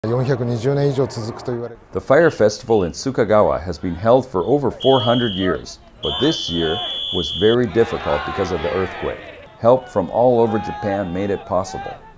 420年以上続くと言われる。 The fire festival in Sukagawa has been held for over 400 years, but this year was very difficult because of the earthquake. Help from all over Japan made it possible.